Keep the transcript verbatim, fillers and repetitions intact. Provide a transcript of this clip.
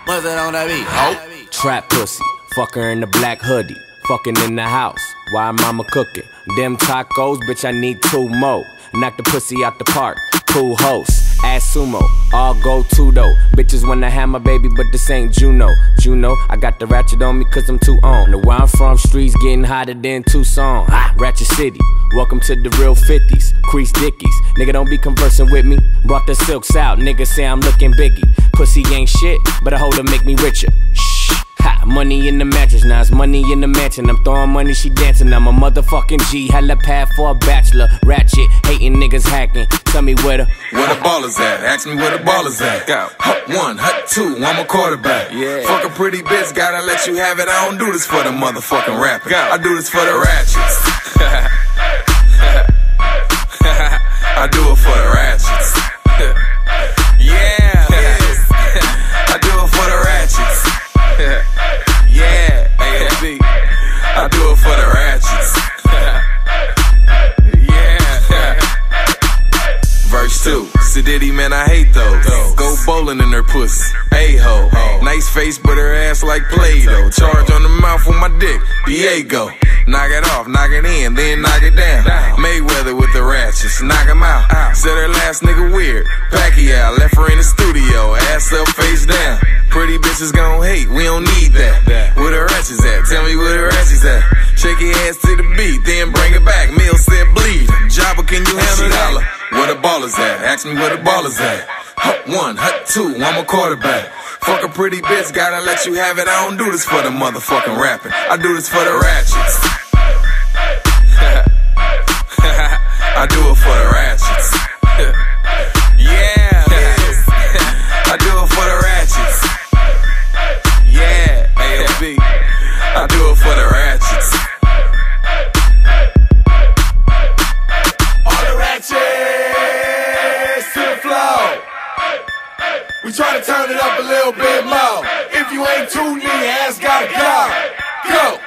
What's that on that beat? Oh. Trap pussy, fuck her in the black hoodie, fucking in the house, while mama cooking. Them tacos, bitch, I need two more. Knock the pussy out the park, cool host, ass sumo, all go to though. Bitches wanna have my baby, but this ain't Juno. Juno, I got the ratchet on me cause I'm too on. Know where I'm from, streets getting hotter than Tucson. Ah, Ratchet City, welcome to the real fifties, crease dickies. Nigga don't be conversing with me, brought the silks out, nigga say I'm looking biggie. Pussy ain't shit, but I hold her make me richer. Shh. Ha, money in the mattress, now it's money in the mansion. I'm throwing money, she dancing. I'm a motherfucking G, hella pad for a bachelor. Ratchet, hating niggas hacking. Tell me where the where the ballers at? Ask me where the ballers at. Go. Hut one, hut two, I'm a quarterback. Yeah. Fuck a pretty bitch, gotta let you have it. I don't do this for the motherfucking rapping. I do this for the ratchets. I do it for the ratchets. Yeah. I do it for the ratchets. Yeah, A S B. I do it for the ratchets. Yeah. Verse two. Sididdy, man, I hate those. Go bowling in her pussy. A-ho. Nice face, but her ass like Play-Doh. Charge on the mouth with my dick. Diego. Knock it off, knock it in, then knock it down. Mayweather with the ratchets. Knock him out. Said her last nigga weird. Pacquiao left her in the studio. Ass up, face down. Pretty bitches gon' hate, we don't need that. Where the ratchets at? Tell me where the ratchets at. Shake your ass to the beat, then bring it back. Mill said bleed. Jabba, can you handle that? Where the ballers at? Ask me where the ballers at. Hut one, hut two, I'm a quarterback. Fuck a pretty bitch, gotta let you have it. I don't do this for the motherfucking rapping. I do this for the ratchets. I do it for the ratchets. Yeah. I do it for the ratchets. Yeah, A S B. I do it for the ratchets. All the ratchets to the floor. We try to turn it up a little bit more. If you ain't tuned in, your ass gotta go. Go.